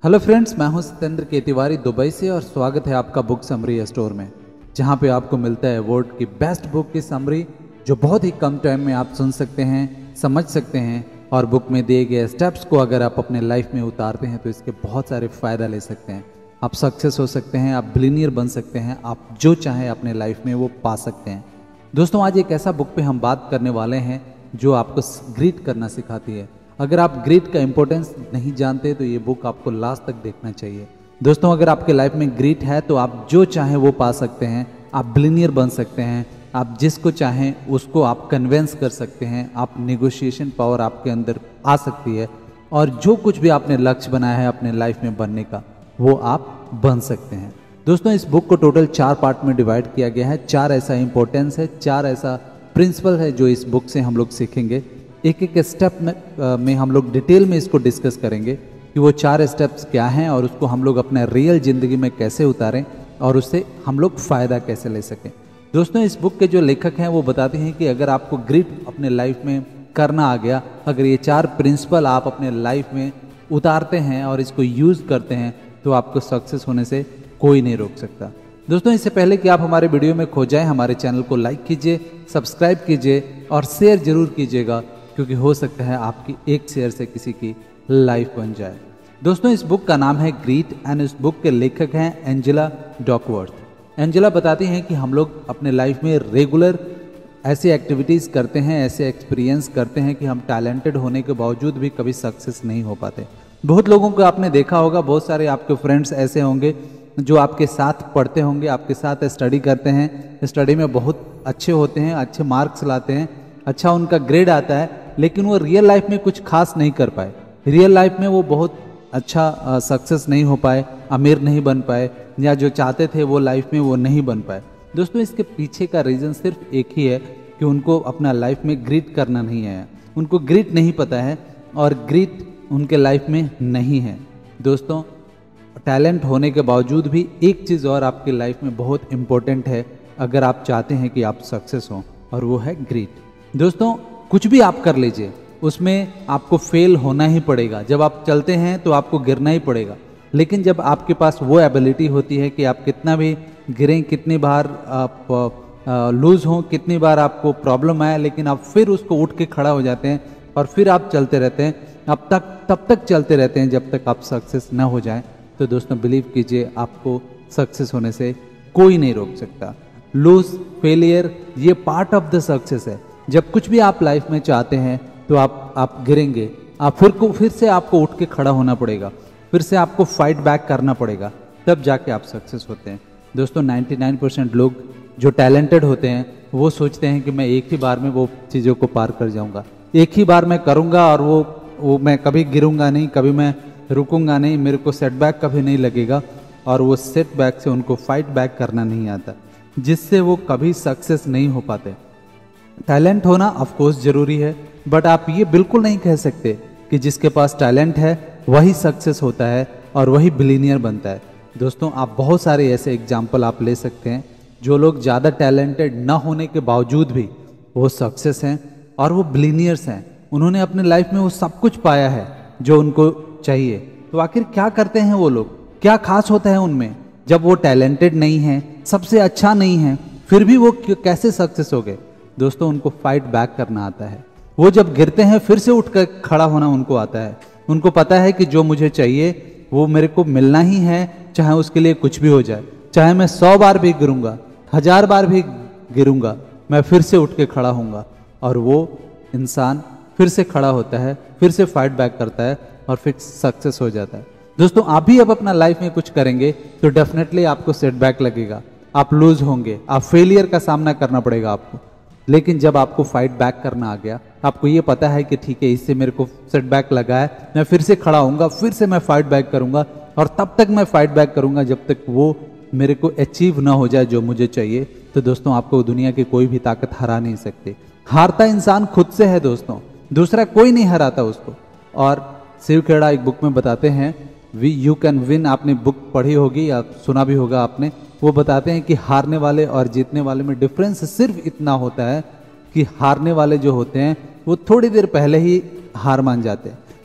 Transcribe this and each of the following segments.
Hello friends, मैं हूं सत्येंद्र के तिवारी दुबई से और स्वागत है आपका बुक समरी स्टोर में, जहां पे आपको मिलता है वर्ल्ड की बेस्ट बुक की समरी जो बहुत ही कम टाइम में आप सुन सकते हैं, समझ सकते हैं और बुक में दिए गए स्टेप्स को अगर आप अपने लाइफ में उतारते हैं तो इसके बहुत सारे फ़ायदा ले सकते हैं। आप सक्सेस हो सकते हैं, आप बिलियनियर बन सकते हैं, आप जो चाहें अपने लाइफ में वो पा सकते हैं। दोस्तों, आज एक ऐसा बुक पे हम बात करने वाले हैं जो आपको ग्रीट करना सिखाती है। अगर आप ग्रीट का इंपॉर्टेंस नहीं जानते तो ये बुक आपको लास्ट तक देखना चाहिए। दोस्तों, अगर आपके लाइफ में ग्रीट है तो आप जो चाहें वो पा सकते हैं, आप बिलियनियर बन सकते हैं, आप जिसको चाहें उसको आप कन्वेंस कर सकते हैं, आप नेगोशिएशन पावर आपके अंदर आ सकती है और जो कुछ भी आपने लक्ष्य बनाया है अपने लाइफ में बनने का वो आप बन सकते हैं। दोस्तों, इस बुक को टोटल 4 पार्ट में डिवाइड किया गया है। 4 ऐसा इंपॉर्टेंस है, 4 ऐसा प्रिंसिपल है जो इस बुक से हम लोग सीखेंगे। एक एक स्टेप में हम लोग डिटेल में इसको डिस्कस करेंगे कि वो 4 स्टेप्स क्या हैं और उसको हम लोग अपने रियल ज़िंदगी में कैसे उतारें और उससे हम लोग फ़ायदा कैसे ले सकें। दोस्तों, इस बुक के जो लेखक हैं वो बताते हैं कि अगर आपको ग्रिट अपने लाइफ में करना आ गया, अगर ये 4 प्रिंसिपल आप अपने लाइफ में उतारते हैं और इसको यूज़ करते हैं तो आपको सक्सेस होने से कोई नहीं रोक सकता। दोस्तों, इससे पहले कि आप हमारे वीडियो में खो जाएं, हमारे चैनल को लाइक कीजिए, सब्सक्राइब कीजिए और शेयर जरूर कीजिएगा, क्योंकि हो सकता है आपकी एक शेयर से किसी की लाइफ बन जाए। दोस्तों, इस बुक का नाम है ग्रीट एंड इस बुक के लेखक हैं एंजेला डकवर्थ। एंजेला बताती हैं कि हम लोग अपने लाइफ में रेगुलर ऐसी एक्टिविटीज़ करते हैं, ऐसे एक्सपीरियंस करते हैं कि हम टैलेंटेड होने के बावजूद भी कभी सक्सेस नहीं हो पाते। बहुत लोगों को आपने देखा होगा, बहुत सारे आपके फ्रेंड्स ऐसे होंगे जो आपके साथ पढ़ते होंगे, आपके साथ स्टडी करते हैं, स्टडी में बहुत अच्छे होते हैं, अच्छे मार्क्स लाते हैं, अच्छा उनका ग्रेड आता है, लेकिन वो रियल लाइफ में कुछ खास नहीं कर पाए। रियल लाइफ में वो बहुत अच्छा सक्सेस नहीं हो पाए, अमीर नहीं बन पाए, या जो चाहते थे वो लाइफ में वो नहीं बन पाए। दोस्तों, इसके पीछे का रीज़न सिर्फ एक ही है कि उनको अपना लाइफ में ग्रीट करना नहीं आया, उनको ग्रीट नहीं पता है और ग्रीट उनके लाइफ में नहीं है। दोस्तों, टैलेंट होने के बावजूद भी एक चीज़ और आपकी लाइफ में बहुत इम्पोर्टेंट है अगर आप चाहते हैं कि आप सक्सेस हों, और वो है ग्रीट। दोस्तों, कुछ भी आप कर लीजिए, उसमें आपको फेल होना ही पड़ेगा। जब आप चलते हैं तो आपको गिरना ही पड़ेगा, लेकिन जब आपके पास वो एबिलिटी होती है कि आप कितना भी गिरें, कितनी बार आप लूज़ हों, कितनी बार आपको प्रॉब्लम आए, लेकिन आप फिर उसको उठ के खड़ा हो जाते हैं और फिर आप चलते रहते हैं, तब तक चलते रहते हैं जब तक आप सक्सेस ना हो जाएं। तो दोस्तों, बिलीव कीजिए, आपको सक्सेस होने से कोई नहीं रोक सकता। लूज, फेलियर ये पार्ट ऑफ द सक्सेस है। जब कुछ भी आप लाइफ में चाहते हैं तो आप गिरेंगे, आप फिर से आपको उठ के खड़ा होना पड़ेगा, फिर से आपको फाइट बैक करना पड़ेगा, तब जाके आप सक्सेस होते हैं। दोस्तों, 99% लोग जो टैलेंटेड होते हैं वो सोचते हैं कि मैं एक ही बार में वो चीज़ों को पार कर जाऊंगा, एक ही बार मैं करूंगा और वो मैं कभी गिरूंगा नहीं, कभी मैं रुकूंगा नहीं, मेरे को सेटबैक कभी नहीं लगेगा, और वो सेटबैक से उनको फाइट बैक करना नहीं आता, जिससे वो कभी सक्सेस नहीं हो पाते। टैलेंट होना ऑफकोर्स ज़रूरी है, बट आप ये बिल्कुल नहीं कह सकते कि जिसके पास टैलेंट है वही सक्सेस होता है और वही बिलियनियर बनता है। दोस्तों, आप बहुत सारे ऐसे एग्जाम्पल आप ले सकते हैं जो लोग ज़्यादा टैलेंटेड न होने के बावजूद भी वो सक्सेस हैं और वो बिलियनियर्स हैं। उन्होंने अपने लाइफ में वो सब कुछ पाया है जो उनको चाहिए। तो आखिर क्या करते हैं वो लोग, क्या खास होता है उनमें? जब वो टैलेंटेड नहीं है, सबसे अच्छा नहीं है, फिर भी वो कैसे सक्सेस हो गए? दोस्तों, उनको फाइट बैक करना आता है। वो जब गिरते हैं फिर से उठकर खड़ा होना उनको आता है। उनको पता है कि जो मुझे चाहिए वो मेरे को मिलना ही है, चाहे उसके लिए कुछ भी हो जाए, चाहे मैं 100 बार भी गिरूंगा, 1000 बार भी गिरूंगा, मैं फिर से उठ के खड़ा होऊंगा। और वो इंसान फिर से खड़ा होता है, फिर से फाइट बैक करता है और फिर सक्सेस हो जाता है। दोस्तों, आप भी अब अपना लाइफ में कुछ करेंगे तो डेफिनेटली आपको सेटबैक लगेगा, आप लूज होंगे, आप फेलियर का सामना करना पड़ेगा आपको। लेकिन जब आपको फाइट बैक करना आ गया, आपको ये पता है कि ठीक है, इससे मेरे को सेटबैक लगा है, मैं फिर से खड़ा होऊंगा, फिर से मैं फाइट बैक करूंगा, और तब तक मैं फाइट बैक करूंगा जब तक वो मेरे को अचीव ना हो जाए जो मुझे चाहिए। तो दोस्तों, आपको दुनिया की कोई भी ताकत हरा नहीं सकती। हारता इंसान खुद से है दोस्तों, दूसरा कोई नहीं हराता उसको। और शिव खेड़ा एक बुक में बताते हैं, यू कैन विन, आपने बुक पढ़ी होगी या सुना भी होगा आपने। वो बताते हैं कि हारने वाले और जीतने वाले में डिफरेंस सिर्फ इतना होता है कि हारने वाले जो होते हैं वो थोड़ी देर पहले ही हार मान जाते हैं,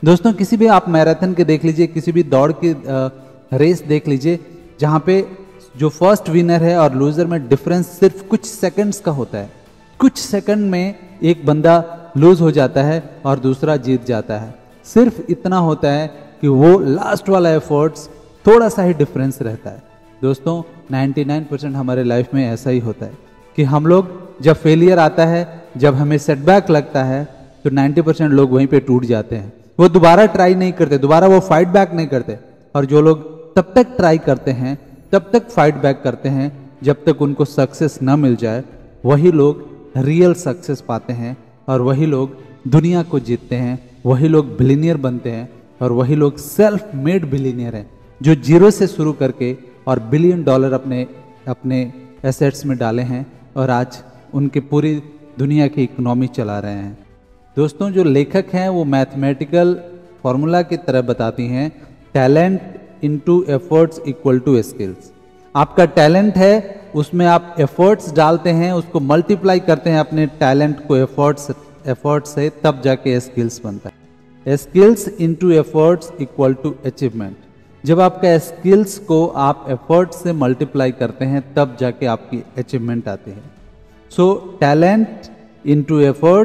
दोस्तों किसी भी आप मैराथन के देख लीजिए, किसी भी दौड़ की रेस देख लीजिए, जहाँ पे जो फर्स्ट विनर है और लूजर में डिफरेंस सिर्फ कुछ सेकंड्स का होता है। कुछ सेकंड में एक बंदा लूज हो जाता है और दूसरा जीत जाता है। सिर्फ इतना होता है कि वो लास्ट वाला एफर्ट्स थोड़ा सा ही डिफरेंस रहता है। दोस्तों 99% हमारे लाइफ में ऐसा ही होता है कि हम लोग जब फेलियर आता है, जब हमें सेटबैक लगता है, तो 90% लोग वहीं पे टूट जाते हैं। वो दोबारा ट्राई नहीं करते, दोबारा वो फाइट बैक नहीं करते। और जो लोग तब तक ट्राई करते हैं, तब तक फाइट बैक करते हैं जब तक उनको सक्सेस न मिल जाए, वही लोग रियल सक्सेस पाते हैं और वही लोग दुनिया को जीतते हैं, वही लोग बिलियनियर बनते हैं और वही लोग सेल्फ मेड बिलियनियर हैं, जो जीरो से शुरू करके और $1 बिलियन अपने एसेट्स में डाले हैं और आज उनके पूरी दुनिया की इकोनॉमी चला रहे हैं। दोस्तों जो लेखक हैं वो मैथमेटिकल फॉर्मूला की तरह बताती हैं, talent into efforts equal to skills. आपका टैलेंट है, उसमें आप एफर्ट्स डालते हैं, उसको मल्टीप्लाई करते हैं अपने टैलेंट को एफर्ट्स से, तब जाके स्किल्स बनता है। Skills into efforts equal to achievement. जब आपका स्किल्स को आप एफर्ट से मल्टीप्लाई करते हैं तब जाके आपकी अचीवमेंट आती है। So talent into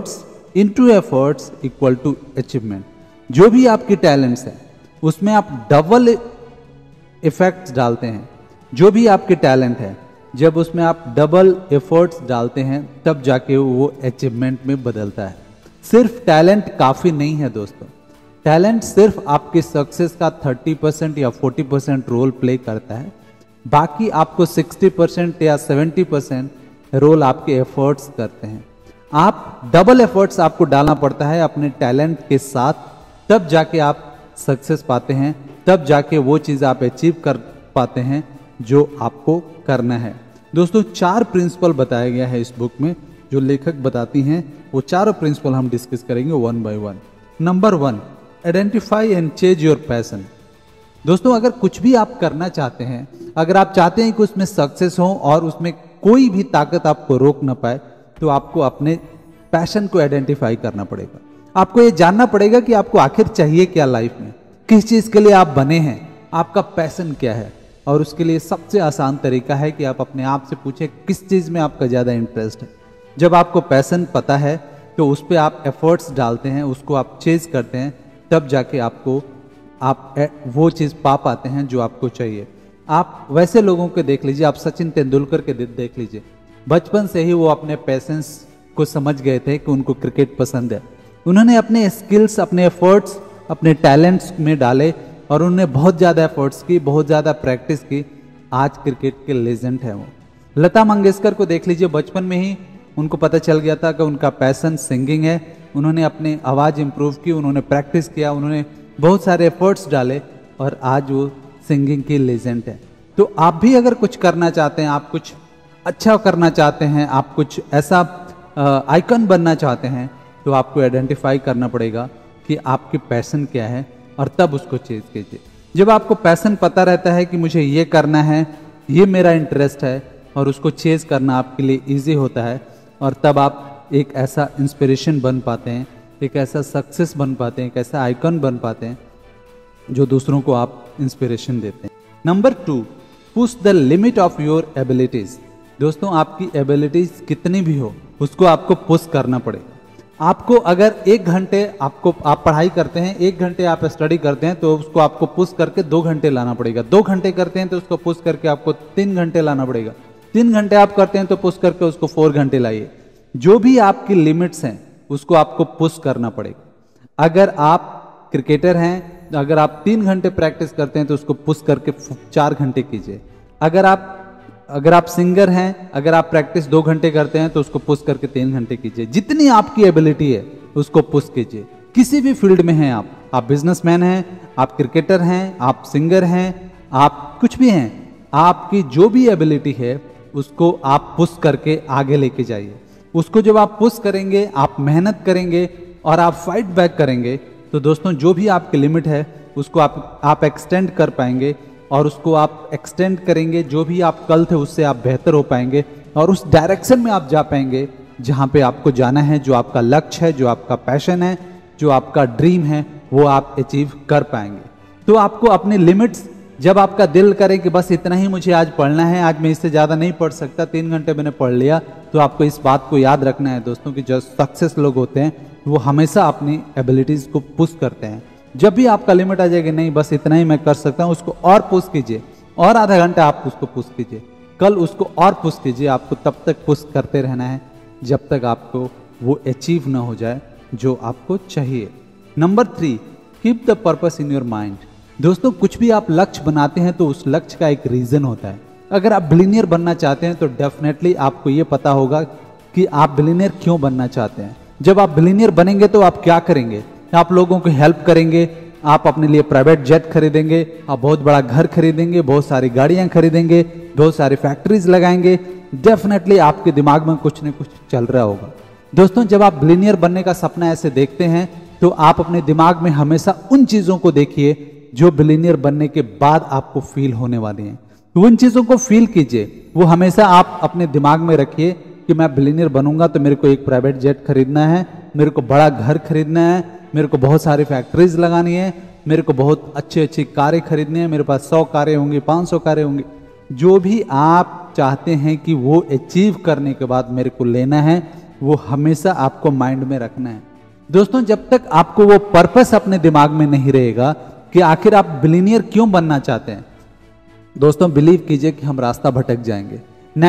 efforts equal to achievement. जो भी आपकी टैलेंट्स है उसमें आप डबल इफेक्ट्स डालते हैं। जो भी आपके टैलेंट है, जब उसमें आप डबल एफर्ट्स डालते हैं तब जाके वो अचीवमेंट में बदलता है। सिर्फ टैलेंट काफी नहीं है दोस्तों। टैलेंट सिर्फ आपकी सक्सेस का 30% या 40% रोल प्ले करता है। बाकी आपको 60% या 70% रोल आपके एफर्ट्स करते हैं। आप डबल एफर्ट्स आपको डालना पड़ता है अपने टैलेंट के साथ, तब जाके आप सक्सेस पाते हैं, तब जाके वो चीज़ आप अचीव कर पाते हैं जो आपको करना है। दोस्तों 4 प्रिंसिपल बताया गया है इस बुक में, जो लेखक बताती हैं। वो चारों प्रिंसिपल हम डिस्कस करेंगे one by one. Number 1, identify and change your passion. दोस्तों अगर कुछ भी आप करना चाहते हैं, अगर आप चाहते हैं कि उसमें सक्सेस हो और उसमें कोई भी ताकत आपको रोक ना पाए, तो आपको अपने पैशन को आइडेंटिफाई करना पड़ेगा। आपको ये जानना पड़ेगा कि आपको आखिर चाहिए क्या लाइफ में, किस चीज के लिए आप बने हैं, आपका पैशन क्या है। और उसके लिए सबसे आसान तरीका है कि आप अपने आप से पूछें किस चीज में आपका ज्यादा इंटरेस्ट है। जब आपको पैशन पता है तो उस पर आप एफर्ट्स डालते हैं, उसको आप चेज करते हैं, तब जाके आप वो चीज पा पाते हैं जो आपको चाहिए। आप वैसे लोगों को देख लीजिए, आप सचिन तेंदुलकर के देख लीजिए। बचपन से ही वो अपने पैशंस को समझ गए थे कि उनको क्रिकेट पसंद है। उन्होंने अपने स्किल्स, अपने एफर्ट्स, अपने टैलेंट्स में डाले और उन्होंने बहुत ज़्यादा एफर्ट्स की, बहुत ज़्यादा प्रैक्टिस की। आज क्रिकेट के लेजेंड हैं वो। लता मंगेशकर को देख लीजिए, बचपन में ही उनको पता चल गया था कि उनका पैशन सिंगिंग है। उन्होंने अपनी आवाज़ इंप्रूव की, उन्होंने प्रैक्टिस किया, उन्होंने बहुत सारे एफर्ट्स डाले और आज वो सिंगिंग की लेजेंड है। तो आप भी अगर कुछ करना चाहते हैं, आप कुछ अच्छा करना चाहते हैं, आप कुछ ऐसा आइकन बनना चाहते हैं, तो आपको आइडेंटिफाई करना पड़ेगा कि आपकी पैशन क्या है और तब उसको चेज कीजिए। जब आपको पैशन पता रहता है कि मुझे ये करना है, ये मेरा इंटरेस्ट है, और उसको चेज करना आपके लिए ईजी होता है, और तब आप एक ऐसा इंस्पिरेशन बन पाते हैं, एक ऐसा सक्सेस बन पाते हैं, एक ऐसा आइकन बन पाते हैं जो दूसरों को आप इंस्पिरेशन देते हैं। Number 2, push the limit of your abilities. दोस्तों आपकी एबिलिटीज कितनी भी हो, उसको आपको पुश करना पड़ेगा। आपको अगर 1 घंटे आप पढ़ाई करते हैं, 1 घंटे आप स्टडी करते हैं, तो उसको आपको पुश करके 2 घंटे लाना पड़ेगा। 2 घंटे करते हैं तो उसको पुश करके आपको 3 घंटे लाना पड़ेगा। 3 घंटे आप करते हैं तो पुश करके उसको 4 घंटे लाइए। जो भी आपकी लिमिट्स हैं उसको आपको पुश करना पड़ेगा। अगर आप क्रिकेटर हैं, अगर आप 3 घंटे प्रैक्टिस करते हैं तो उसको पुश करके 4 घंटे कीजिए। अगर आप सिंगर हैं, अगर आप प्रैक्टिस 2 घंटे करते हैं तो उसको पुश करके 3 घंटे कीजिए। जितनी आपकी एबिलिटी है उसको पुश कीजिए। किसी भी फील्ड में हैं आप बिजनेसमैन हैं, आप क्रिकेटर हैं, आप सिंगर हैं, आप कुछ भी हैं, आपकी जो भी एबिलिटी है उसको आप पुश करके आगे लेके जाइए। उसको जब आप पुश करेंगे, आप मेहनत करेंगे और आप फाइट बैक करेंगे, तो दोस्तों जो भी आपकी लिमिट है उसको आप एक्सटेंड कर पाएंगे, और उसको आप एक्सटेंड करेंगे, जो भी आप कल थे उससे आप बेहतर हो पाएंगे, और उस डायरेक्शन में आप जा पाएंगे जहाँ पे आपको जाना है, जो आपका लक्ष्य है, जो आपका पैशन है, जो आपका ड्रीम है, वो आप अचीव कर पाएंगे। तो आपको अपनी लिमिट्स, जब आपका दिल करे कि बस इतना ही मुझे आज पढ़ना है, आज मैं इससे ज़्यादा नहीं पढ़ सकता, 3 घंटे मैंने पढ़ लिया, तो आपको इस बात को याद रखना है दोस्तों कि जो सक्सेस लोग होते हैं वो हमेशा अपनी एबिलिटीज़ को पुश करते हैं। जब भी आपका लिमिट आ जाएगी, नहीं बस इतना ही मैं कर सकता हूँ, उसको और पुश कीजिए, और आधा घंटा आप उसको पुश कीजिए, कल उसको और पुश कीजिए। आपको तब तक पुश करते रहना है जब तक आपको वो अचीव ना हो जाए जो आपको चाहिए। Number 3, keep the purpose in your mind. दोस्तों, कुछ भी आप लक्ष्य बनाते हैं तो उस लक्ष्य का एक रीजन होता है। अगर आप बिलियनियर बनना चाहते हैं तो डेफिनेटली आपको ये पता होगा कि आप बिलियनियर क्यों बनना चाहते हैं। जब आप बिलियनियर बनेंगे तो आप क्या करेंगे? आप लोगों को हेल्प करेंगे, आप अपने लिए प्राइवेट जेट खरीदेंगे, आप बहुत बड़ा घर खरीदेंगे, बहुत सारी गाड़ियां खरीदेंगे, बहुत सारी फैक्ट्रीज लगाएंगे। डेफिनेटली आपके दिमाग में कुछ न कुछ चल रहा होगा। दोस्तों, जब आप बिलियनियर बनने का सपना ऐसे देखते हैं तो आप अपने दिमाग में हमेशा उन चीजों को देखिए जो बिलियनियर बनने के बाद आपको फील होने वाली हैं। तो उन चीजों को फील कीजिए, वो हमेशा आप अपने दिमाग में रखिए कि मैं बिलियनियर बनूंगा तो मेरे को एक प्राइवेट जेट खरीदना है, मेरे को बड़ा घर खरीदना है, मेरे को बहुत सारी फैक्ट्रीज लगानी है, मेरे को बहुत अच्छी अच्छी कारें खरीदनी है, मेरे पास 100 कारें होंगी, 500 कारें होंगी। जो भी आप चाहते हैं कि वो अचीव करने के बाद मेरे को लेना है, वो हमेशा आपको माइंड में रखना है। दोस्तों, जब तक आपको वो पर्पस अपने दिमाग में नहीं रहेगा कि आखिर आप बिलियनियर क्यों बनना चाहते हैं, दोस्तों बिलीव कीजिए कि हम रास्ता भटक जाएंगे।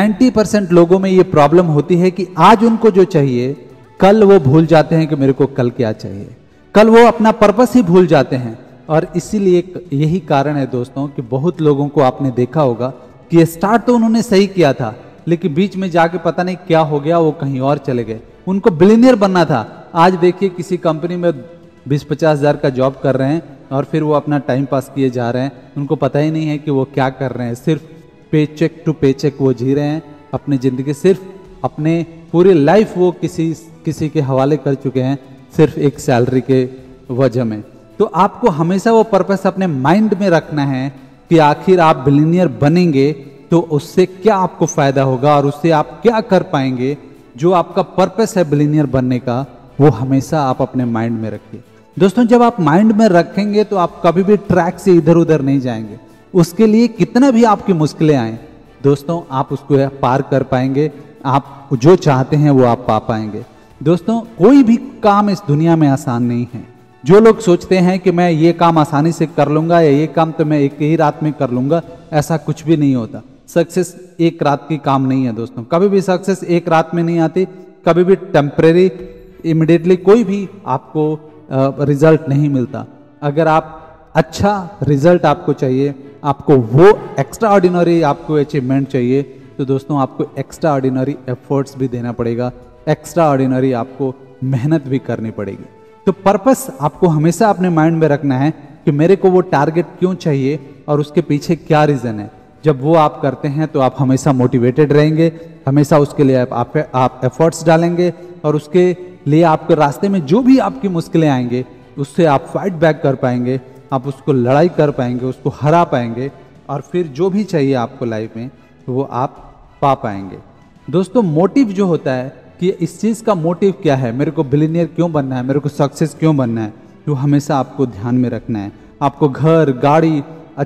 90% लोगों में ये प्रॉब्लम होती है कि आज उनको जो चाहिए कल वो भूल जाते हैं कि मेरे को कल क्या चाहिए, कल वो अपना पर्पस ही भूल जाते हैं। और इसीलिए यही कारण है दोस्तों कि बहुत लोगों को आपने देखा होगा कि स्टार्ट तो उन्होंने सही किया था, लेकिन बीच में जाके पता नहीं क्या हो गया, वो कहीं और चले गए। उनको बिलियनियर बनना था, आज देखिए किसी कंपनी में 20-50 हज़ार का जॉब कर रहे हैं और फिर वो अपना टाइम पास किए जा रहे हैं। उनको पता ही नहीं है कि वो क्या कर रहे हैं, सिर्फ पे चेक टू पे चेक वो जी रहे हैं अपनी ज़िंदगी, सिर्फ अपने पूरी लाइफ वो किसी के हवाले कर चुके हैं, सिर्फ एक सैलरी के वजह में। तो आपको हमेशा वो पर्पस अपने माइंड में रखना है कि आखिर आप बिलियनियर बनेंगे तो उससे क्या आपको फायदा होगा और उससे आप क्या कर पाएंगे। जो आपका पर्पस है बिलियनियर बनने का, वो हमेशा आप अपने माइंड में रखिए। दोस्तों, जब आप माइंड में रखेंगे तो आप कभी भी ट्रैक से इधर उधर नहीं जाएंगे। उसके लिए कितना भी आपकी मुश्किलें आए दोस्तों, आप उसको पार कर पाएंगे। आप जो चाहते हैं वो आप पा पाएंगे। दोस्तों, कोई भी काम इस दुनिया में आसान नहीं है। जो लोग सोचते हैं कि मैं ये काम आसानी से कर लूंगा या ये काम तो मैं एक ही रात में कर लूंगा, ऐसा कुछ भी नहीं होता। सक्सेस एक रात की काम नहीं है दोस्तों, कभी भी सक्सेस एक रात में नहीं आती, कभी भी टेम्परेरी इमिडिएटली कोई भी आपको रिजल्ट नहीं मिलता। अगर आप अच्छा रिजल्ट आपको चाहिए, आपको वो एक्स्ट्रा ऑर्डिनरी आपको अचीवमेंट चाहिए, तो दोस्तों आपको एक्स्ट्रा ऑर्डिनरी एफर्ट्स भी देना पड़ेगा, एक्स्ट्रा ऑर्डिनरी आपको मेहनत भी करनी पड़ेगी। तो पर्पस आपको हमेशा अपने माइंड में रखना है कि मेरे को वो टारगेट क्यों चाहिए और उसके पीछे क्या रीज़न है। जब वो आप करते हैं तो आप हमेशा मोटिवेटेड रहेंगे, हमेशा उसके लिए आप एफर्ट्स डालेंगे और उसके लिए आपके रास्ते में जो भी आपकी मुश्किलें आएंगे उससे आप फाइट बैक कर पाएंगे, आप उसको लड़ाई कर पाएंगे, उसको हरा पाएंगे और फिर जो भी चाहिए आपको लाइफ में वो आप पा पाएंगे। दोस्तों, मोटिव जो होता है कि इस चीज़ का मोटिव क्या है, मेरे को बिलियनियर क्यों बनना है, मेरे को सक्सेस क्यों बनना है, तो हमेशा आपको ध्यान में रखना है। आपको घर, गाड़ी,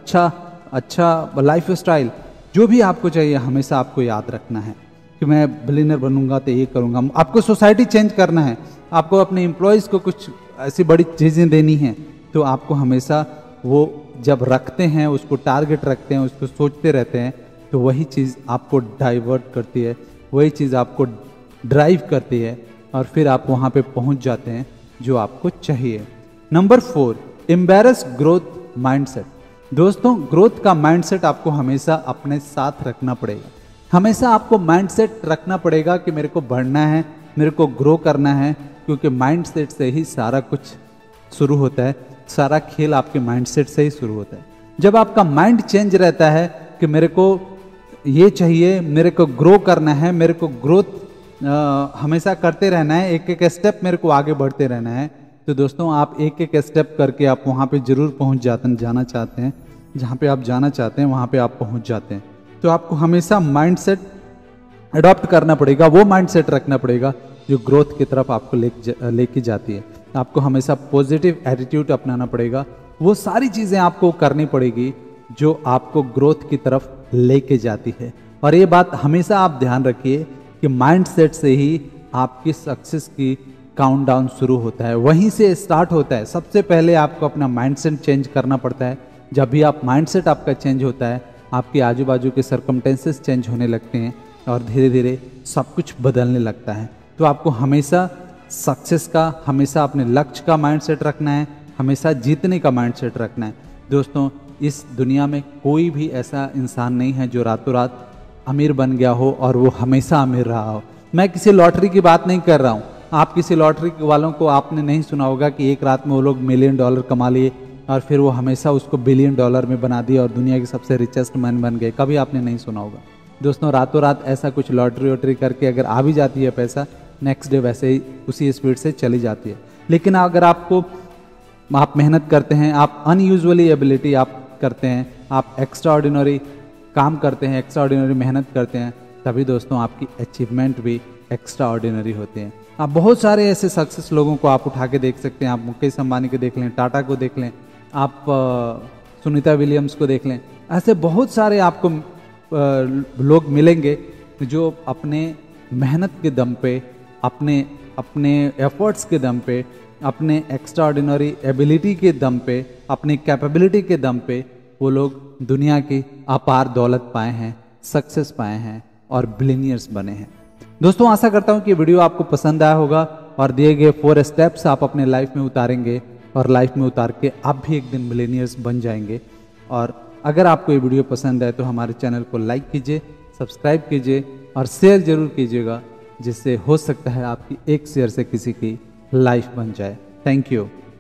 अच्छा लाइफ स्टाइल जो भी आपको चाहिए हमेशा आपको याद रखना है कि मैं बिलियनियर बनूंगा तो ये करूंगा। आपको सोसाइटी चेंज करना है, आपको अपने एम्प्लॉयज़ को कुछ ऐसी बड़ी चीज़ें देनी है, तो आपको हमेशा वो जब रखते हैं, उसको टारगेट रखते हैं, उसको सोचते रहते हैं, तो वही चीज़ आपको डाइवर्ट करती है, वही चीज़ आपको ड्राइव करती है और फिर आप वहाँ पे पहुँच जाते हैं जो आपको चाहिए। Number 4, embrace growth mindset. दोस्तों, ग्रोथ का माइंडसेट आपको हमेशा अपने साथ रखना पड़ेगा। हमेशा आपको माइंडसेट रखना पड़ेगा कि मेरे को बढ़ना है, मेरे को ग्रो करना है, क्योंकि माइंडसेट से ही सारा कुछ शुरू होता है, सारा खेल आपके माइंडसेट से ही शुरू होता है। जब आपका माइंड चेंज रहता है कि मेरे को ये चाहिए, मेरे को ग्रो करना है, मेरे को ग्रोथ हमेशा करते रहना है, एक एक स्टेप मेरे को आगे बढ़ते रहना है, तो दोस्तों आप एक एक स्टेप करके आप वहाँ पे जरूर जाना चाहते हैं, जहाँ पे आप जाना चाहते हैं वहाँ पे आप पहुँच जाते हैं। तो आपको हमेशा माइंडसेट अडॉप्ट करना पड़ेगा, वो माइंडसेट रखना पड़ेगा जो ग्रोथ की तरफ आपको लेके जाती है। आपको हमेशा पॉजिटिव एटीट्यूड अपनाना पड़ेगा, वो सारी चीज़ें आपको करनी पड़ेगी जो आपको ग्रोथ की तरफ लेके जाती है। और ये बात हमेशा आप ध्यान रखिए कि माइंडसेट से ही आपकी सक्सेस की काउंटडाउन शुरू होता है, वहीं से स्टार्ट होता है। सबसे पहले आपको अपना माइंडसेट चेंज करना पड़ता है। जब भी आप माइंडसेट आपका चेंज होता है, आपके आजू बाजू के सर्कमटेंसेस चेंज होने लगते हैं और धीरे धीरे सब कुछ बदलने लगता है। तो आपको हमेशा सक्सेस का, हमेशा अपने लक्ष्य का माइंडसेट रखना है, हमेशा जीतने का माइंडसेट रखना है। दोस्तों, इस दुनिया में कोई भी ऐसा इंसान नहीं है जो रातों रात अमीर बन गया हो और वो हमेशा अमीर रहा हो। मैं किसी लॉटरी की बात नहीं कर रहा हूँ। आप किसी लॉटरी वालों को आपने नहीं सुना होगा कि एक रात में वो लोग $1 मिलियन कमा लिए और फिर वो हमेशा उसको $1 बिलियन में बना दिए और दुनिया के सबसे रिचेस्ट मैन बन गए। कभी आपने नहीं सुना होगा। दोस्तों, रातों रात ऐसा कुछ लॉटरी वॉटरी करके अगर आ भी जाती है पैसा, नेक्स्ट डे वैसे ही उसी स्पीड से चली जाती है। लेकिन अगर आप मेहनत करते हैं, आप अनयूजुअली एबिलिटी आप करते हैं, आप एक्स्ट्राऑर्डिनरी काम करते हैं, एक्स्ट्राऑर्डिनरी मेहनत करते हैं, तभी दोस्तों आपकी अचीवमेंट भी एक्स्ट्राऑर्डिनरी होते हैं। आप बहुत सारे ऐसे सक्सेस लोगों को आप उठा के देख सकते हैं। आप मुकेश अंबानी को देख लें, टाटा को देख लें, आप सुनीता विलियम्स को देख लें। ऐसे बहुत सारे आपको लोग मिलेंगे जो अपने मेहनत के दम पे, अपने एफर्ट्स के दम पे, अपने एक्स्ट्राऑर्डिनरी एबिलिटी के दम पे, अपनी कैपेबिलिटी के दम पे वो लोग दुनिया की अपार दौलत पाए हैं, सक्सेस पाए हैं और बिलियनियर्स बने हैं। दोस्तों, आशा करता हूं कि वीडियो आपको पसंद आया होगा और दिए गए 4 स्टेप्स आप अपने लाइफ में उतारेंगे और लाइफ में उतार के आप भी एक दिन मिलेनियर्स बन जाएंगे। और अगर आपको ये वीडियो पसंद है तो हमारे चैनल को लाइक कीजिए, सब्सक्राइब कीजिए और शेयर जरूर कीजिएगा, जिससे हो सकता है आपकी एक शेयर से किसी की लाइफ बन जाए। Thank you.